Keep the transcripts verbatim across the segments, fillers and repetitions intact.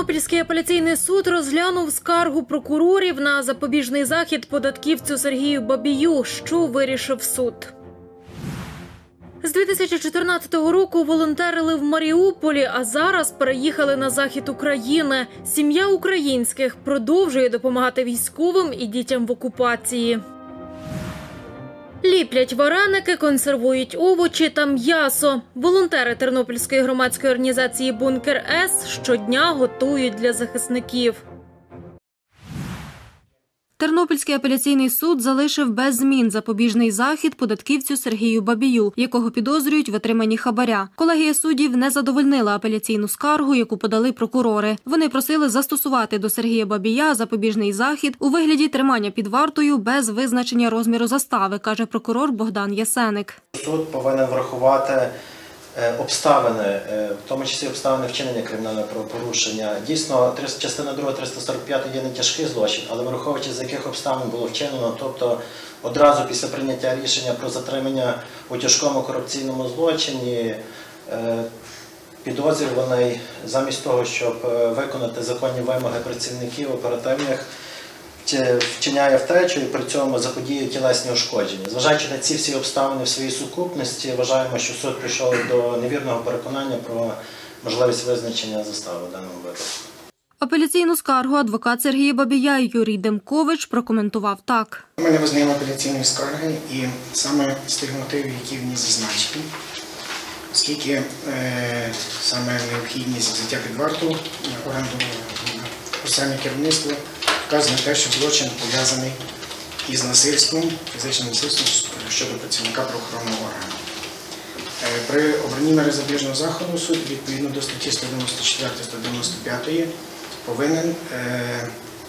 Тернопільський апеляційний суд розглянув скаргу прокурорів на запобіжний захід податківцю Сергію Бабію. Що вирішив суд? З дві тисячі чотирнадцятого року волонтерили в Маріуполі, а зараз переїхали на захід України. Сім'я українських продовжує допомагати військовим і дітям в окупації. Ліплять вареники, консервують овочі та м'ясо. Волонтери Тернопільської громадської організації «Бункер-С» щодня готують для захисників. Тернопільський апеляційний суд залишив без змін запобіжний захід податківцю Сергію Бабію, якого підозрюють в отриманні хабаря. Колегія суддів не задовольнила апеляційну скаргу, яку подали прокурори. Вони просили застосувати до Сергія Бабія запобіжний захід у вигляді тримання під вартою без визначення розміру застави, каже прокурор Богдан Ясеник. Суд повинен врахувати обставини, в тому числі обставини вчинення кримінального правопорушення. Дійсно, частина друга триста сорок п'ята є не тяжкий злочин, але враховуючи, з яких обставин було вчинено, тобто одразу після прийняття рішення про затримання у тяжкому корупційному злочині, підозрюваний замість того, щоб виконати законні вимоги працівників оперативних, вчиняє втечу і при цьому заподіює тілесні ушкодження. Зважаючи на ці всі обставини в своїй сукупності, вважаємо, що суд прийшов до невірного переконання про можливість визначення застави в даному випадку. Апеляційну скаргу адвокат Сергія Бабія Юрій Демкович прокоментував так. Ми не визнаємо апеляційної скарги і саме з тих мотивів, які в ній зазначені, оскільки е, саме необхідність взяття під варту органу процесуального керівництва вказує те, що злочин пов'язаний із насильством, фізичним насильством щодо працівника правоохоронного органу. При обранні мери запобіжного заходу суд відповідно до статті сто дев'яносто чотири - сто дев'яносто п'ять повинен е,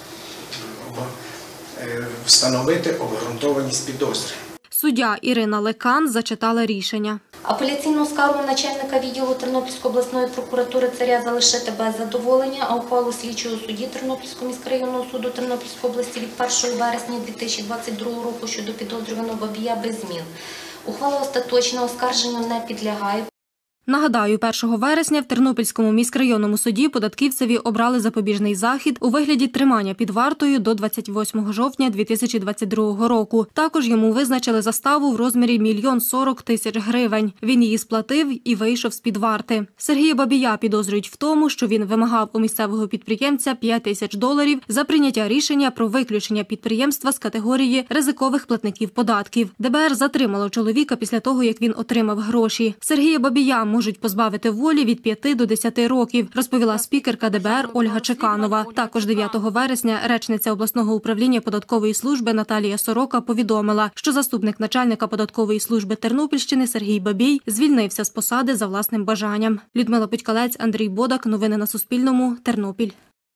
е, встановити обґрунтованість підозри. Суддя Ірина Лекан зачитала рішення. Апеляційну скаргу начальника відділу Тернопільської обласної прокуратури Царя залишити без задоволення, а ухвалу слідчого судді Тернопільського міськрайонного суду Тернопільської області від першого вересня дві тисячі двадцять другого року щодо підозрюваного Бабія без змін. Ухвала остаточна, оскарженню не підлягає. Нагадаю, першого вересня в Тернопільському міськрайонному суді податківцеві обрали запобіжний захід у вигляді тримання під вартою до двадцять восьмого жовтня дві тисячі двадцять другого року. Також йому визначили заставу в розмірі мільйон сорок тисяч гривень. Він її сплатив і вийшов з-під варти. Сергія Бабія підозрюють в тому, що він вимагав у місцевого підприємця п'ять тисяч доларів за прийняття рішення про виключення підприємства з категорії ризикових платників податків. де бе ер затримало чоловіка після того, як він отримав гроші. Сергія Бабія можуть позбавити волі від п'яти до десяти років, розповіла спікерка де бе ер Ольга Чеканова. Також дев'ятого вересня речниця обласного управління податкової служби Наталія Сорока повідомила, що заступник начальника податкової служби Тернопільщини Сергій Бабій звільнився з посади за власним бажанням. Людмила Петькалець, Андрій Бодак. Новини на Суспільному. Тернопіль.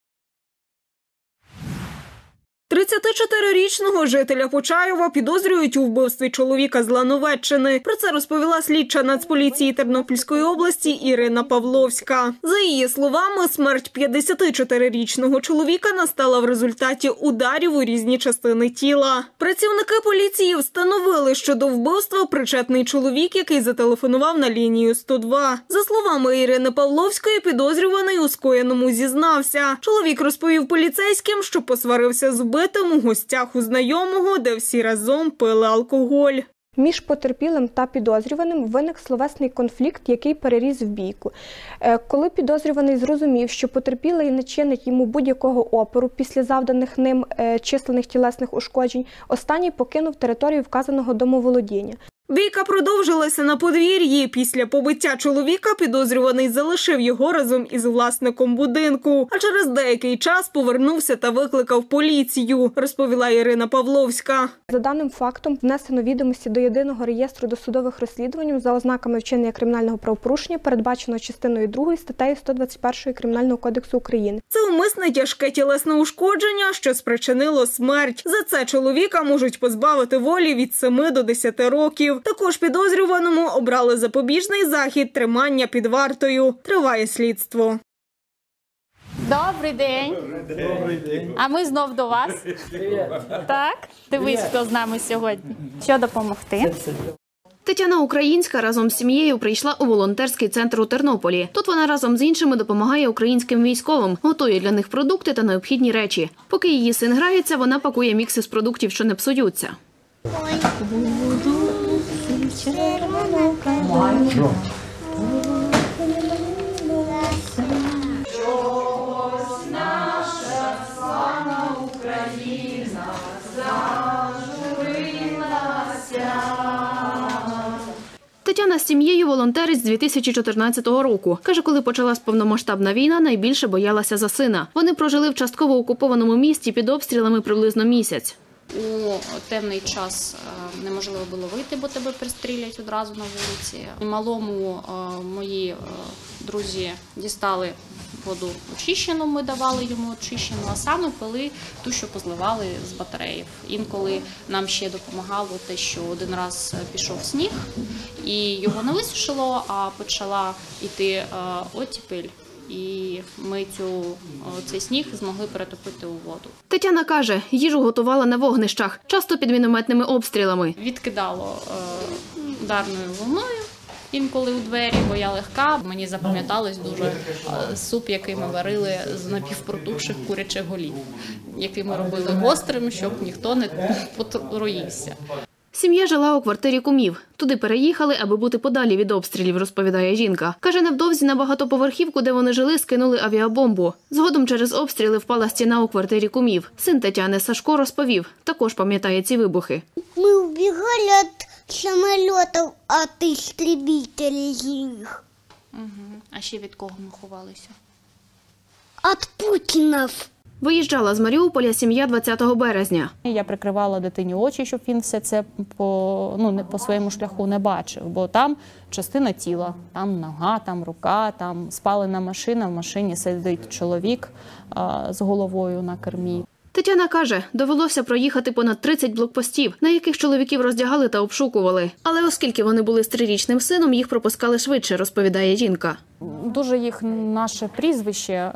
тридцятичотирирічного жителя Почаєва підозрюють у вбивстві чоловіка з Лановеччини. Про це розповіла слідча Нацполіції Тернопільської області Ірина Павловська. За її словами, смерть п'ятдесятичотирирічного чоловіка настала в результаті ударів у різні частини тіла. Працівники поліції встановили, що до вбивства причетний чоловік, який зателефонував на лінію сто два. За словами Ірини Павловської, підозрюваний у скоєному зізнався. Чоловік розповів поліцейським, що посварився з вбивцем у гостях у знайомого, де всі разом пили алкоголь. Між потерпілим та підозрюваним виник словесний конфлікт, який переріс в бійку. Коли підозрюваний зрозумів, що потерпілий не чинить йому будь-якого опору після завданих ним численних тілесних ушкоджень, останній покинув територію вказаного домоволодіння. Бійка продовжилася на подвір'ї. Після побиття чоловіка підозрюваний залишив його разом із власником будинку, а через деякий час повернувся та викликав поліцію, розповіла Ірина Павловська. За даним фактом внесено відомості до єдиного реєстру досудових розслідувань за ознаками вчинення кримінального правопорушення, передбаченого частиною другою статтею сто двадцять першої Кримінального кодексу України. Це умисне тяжке тілесне ушкодження, що спричинило смерть. За це чоловіка можуть позбавити волі від семи до десяти років. Також підозрюваному обрали запобіжний захід тримання під вартою. Триває слідство. Добрий день. Добрий день. А ми знов до вас. Так? Дивись, хто з нами сьогодні. Що допомогти? Тетяна Українська разом з сім'єю прийшла у волонтерський центр у Тернополі. Тут вона разом з іншими допомагає українським військовим, готує для них продукти та необхідні речі. Поки її син грається, вона пакує мікси з продуктів, що не псуються. Тетяна з сім'єю волонтерить з дві тисячі чотирнадцятого року. Каже, коли почалась повномасштабна війна, найбільше боялася за сина. Вони прожили в частково окупованому місті під обстрілами приблизно місяць. У темний час неможливо було вийти, бо тебе пристрілять одразу на вулиці. Малому мої друзі дістали воду очищену, ми давали йому очищену, а саме пили ту, що позливали з батареїв. Інколи нам ще допомагало те, що один раз пішов сніг і його не висушило, а почала йти оттепель. І ми цю, цей сніг змогли перетопити у воду. Тетяна каже, їжу готувала на вогнищах, часто під мінометними обстрілами. Відкидало е, ударною волною інколи у двері, бо я легка. Мені запам'яталось дуже е, суп, який ми варили з напівпротухших курячих голів, який ми робили гострим, щоб ніхто не потроївся. Сім'я жила у квартирі кумів. Туди переїхали, аби бути подалі від обстрілів, розповідає жінка. Каже, невдовзі на багатоповерхівку, де вони жили, скинули авіабомбу. Згодом через обстріли впала стіна у квартирі кумів. Син Тетяни Сашко розповів, також пам'ятає ці вибухи. Ми вбігали від самолітів, від істребителів. Угу. А ще від кого ми ховалися? Від Путіна. Виїжджала з Маріуполя сім'я двадцятого березня. Я прикривала дитині очі, щоб він все це по, ну, не, по своєму шляху не бачив, бо там частина тіла, там нога, там рука, там спалена машина, в машині сидить чоловік а, з головою на кермі. Тетяна каже, довелося проїхати понад тридцять блокпостів, на яких чоловіків роздягали та обшукували. Але оскільки вони були з трирічним сином, їх пропускали швидше, розповідає жінка. Дуже їх наше прізвище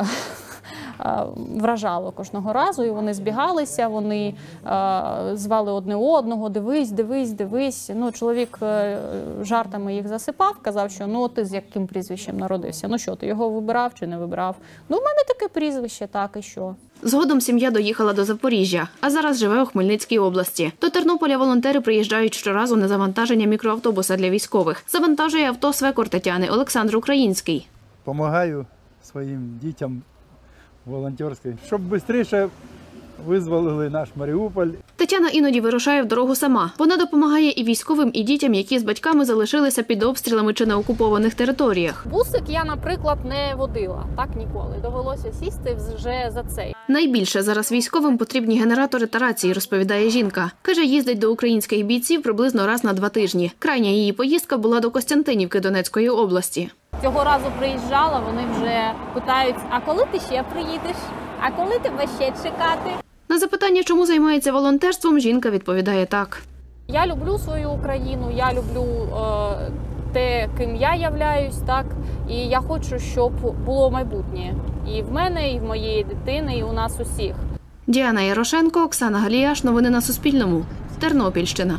вражало кожного разу, і вони збігалися, вони а, звали одне одного, дивись, дивись, дивись. Ну, чоловік жартами їх засипав, казав, що ну ти з яким прізвищем народився, ну що, ти його вибирав чи не вибирав? Ну, в мене таке прізвище, так і що. Згодом сім'я доїхала до Запоріжжя, а зараз живе у Хмельницькій області. До Тернополя волонтери приїжджають щоразу на завантаження мікроавтобуса для військових. Завантажує авто свекор Тетяни Олександр Український. Помагаю своїм дітям волонтерській, щоб швидше визволили наш Маріуполь. Тетяна іноді вирушає в дорогу сама. Вона допомагає і військовим, і дітям, які з батьками залишилися під обстрілами чи на окупованих територіях. Бусик я, наприклад, не водила. Так ніколи. Довелося сісти вже за цей. Найбільше зараз військовим потрібні генератори та рації, розповідає жінка. Каже, їздить до українських бійців приблизно раз на два тижні. Крайня її поїздка була до Костянтинівки Донецької області. Цього разу приїжджала, вони вже питають, а коли ти ще приїдеш? А коли тебе ще чекати? На запитання, чому займається волонтерством, жінка відповідає так. Я люблю свою Україну, я люблю е, те, ким я являюсь, так? І я хочу, щоб було майбутнє. І в мене, і в моєї дитини, і у нас усіх. Діана Ярошенко, Оксана Галіяш. Новини на Суспільному. Тернопільщина.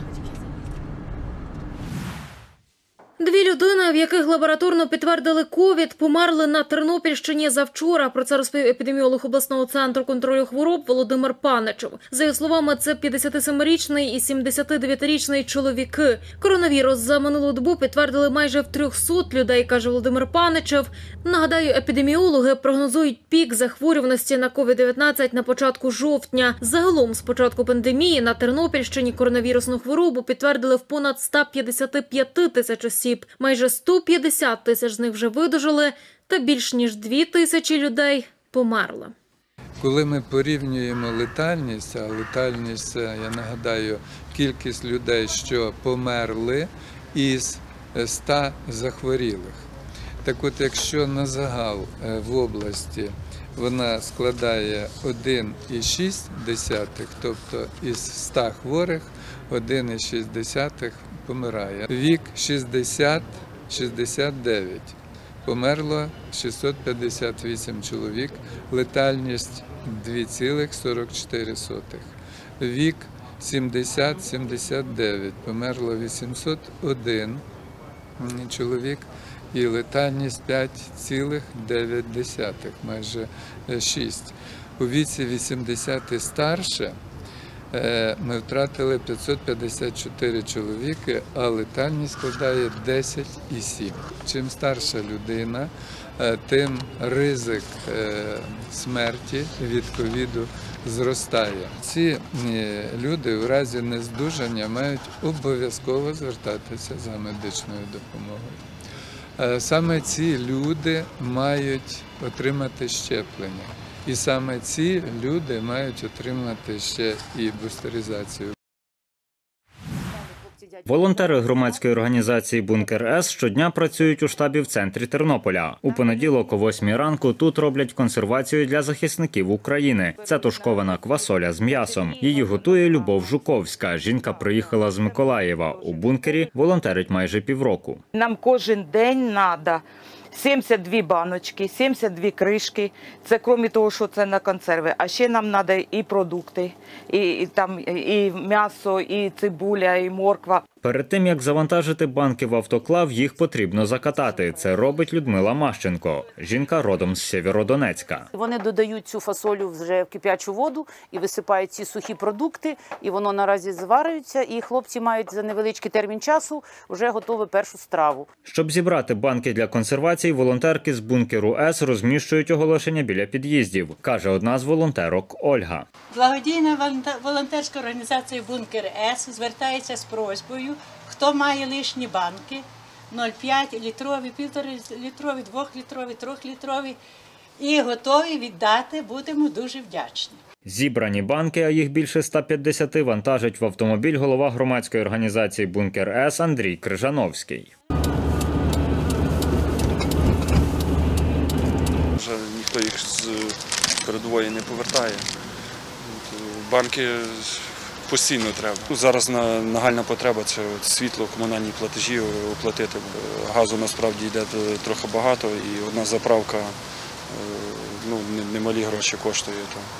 Дві людини, в яких лабораторно підтвердили ковід, померли на Тернопільщині завчора. Про це розповів епідеміолог обласного центру контролю хвороб Володимир Паничев. За його словами, це п'ятдесятисемирічний і сімдесятидев'ятирічний чоловіки. Коронавірус за минулу добу підтвердили майже в трьохсот людей, каже Володимир Паничев. Нагадаю, епідеміологи прогнозують пік захворюваності на ковід дев'ятнадцять на початку жовтня. Загалом з початку пандемії на Тернопільщині коронавірусну хворобу підтвердили в понад ста п'ятдесяти п'яти тисяч осіб. Майже сто п'ятдесят тисяч з них вже видужали, та більш ніж дві тисячі людей померли. Коли ми порівнюємо летальність, а летальність – це, я нагадаю, кількість людей, що померли із ста захворілих. Так от, якщо на загал в області вона складає один цілих шість десятих, тобто із ста хворих один цілих шість десятих помирає. Вік шістдесят - шістдесят дев'ять. Померло шістсот п'ятдесят вісім чоловік, летальність дві цілих сорок чотири сотих. Вік сімдесят - сімдесят дев'ять, померло вісімсот один чоловік і летальність п'ять цілих дев'ять десятих, майже шість. У віці вісімдесят і старше ми втратили п'ятсот п'ятдесят чотири чоловіки, а летальність складає десять цілих сім. Чим старша людина, тим ризик смерті від ковіду зростає. Ці люди в разі нездужання мають обов'язково звертатися за медичною допомогою. Саме ці люди мають отримати щеплення. І саме ці люди мають отримати ще і бустеризацію. Волонтери громадської організації «Бункер С» щодня працюють у штабі в центрі Тернополя. У понеділок о восьмій ранку тут роблять консервацію для захисників України. Це тушкована квасоля з м'ясом. Її готує Любов Жуковська. Жінка приїхала з Миколаєва. У бункері волонтерить майже півроку. Нам кожен день треба сімдесят дві баночки, сімдесят дві кришки. Це крім того, що це на консерви. А ще нам треба і продукти, і, і, там, і м'ясо, і цибуля, і морква. Перед тим, як завантажити банки в автоклав, їх потрібно закатати. Це робить Людмила Мащенко. Жінка родом з Сєвєродонецька. Вони додають цю фасолю вже в кип'ячу воду і висипають ці сухі продукти, і воно наразі зварюється, і хлопці мають за невеличкий термін часу вже готову першу страву. Щоб зібрати банки для консервації, волонтерки з бункеру С розміщують оголошення біля під'їздів, каже одна з волонтерок Ольга. Благодійна волонтерська організація «Бункер С» звертається з просьбою, хто має лишні банки, нуль цілих п'ять літрові, півтори літрові, двохлітрові, трьохлітрові, і готові віддати, будемо дуже вдячні. Зібрані банки, а їх більше ста п'ятдесят, вантажить в автомобіль голова громадської організації «Бункер С» Андрій Крижановський. Вже ніхто їх з передової не повертає. Банки постійно треба. Зараз нагальна потреба – це світло, комунальні платежі оплатити. Газу насправді йде трохи багато і одна заправка ну, немалі гроші коштує.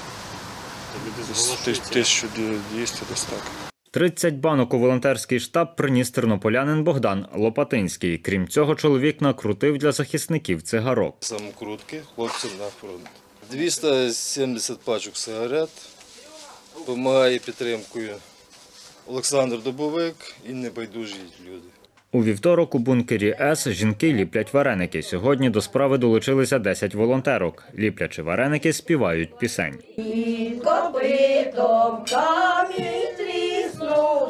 тисячу двісті десь так. тридцять банок у волонтерський штаб приніс тернополянин Богдан Лопатинський. Крім цього, чоловік накрутив для захисників цигарок. Самокрутки хлопцям на фронт. двісті сімдесят пачок сигарет. Допомагає підтримкою Олександр Дубовик і небайдужі люди. У вівторок у бункері С жінки ліплять вареники. Сьогодні до справи долучилися десять волонтерок. Ліплячи вареники, співають пісень. Під копитом камінь тріснув,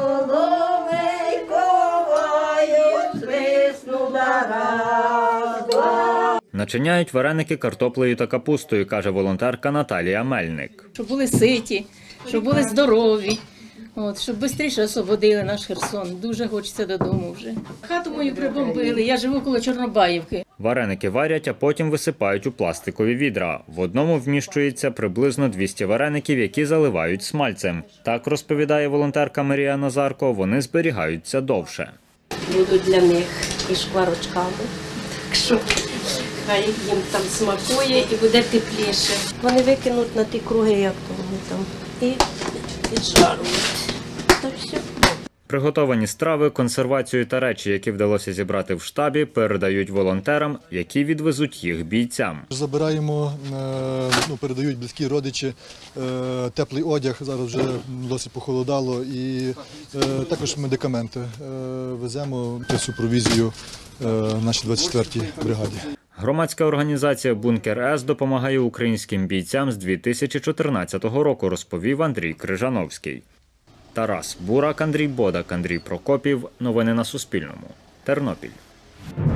соломейковають, свиснула разом. Начиняють вареники картоплею та капустою, каже волонтерка Наталія Мельник. Щоб були ситі, щоб були здорові, от, щоб швидше освободили наш Херсон. Дуже хочеться додому вже. Хату мою прибомбили, я живу коло Чорнобаївки. Вареники варять, а потім висипають у пластикові відра. В одному вміщується приблизно двісті вареників, які заливають смальцем. Так, розповідає волонтерка Марія Назарко, вони зберігаються довше. Будуть для них і шкварочками, так що хай їм там смакує і буде тепліше. Вони викинуть на ті круги, як то вони там, і піджарують. Та все. Приготовані страви, консервацію та речі, які вдалося зібрати в штабі, передають волонтерам, які відвезуть їх бійцям. Забираємо, ну, передають близькі родичі, теплий одяг, зараз вже досить похолодало, і також медикаменти. Веземо цю провізію нашій двадцять четвертій бригаді. Громадська організація «Бункер С» допомагає українським бійцям з дві тисячі чотирнадцятого року, розповів Андрій Крижановський. Тарас Бурак, Андрій Бодак, Андрій Прокопів. Новини на Суспільному. Тернопіль.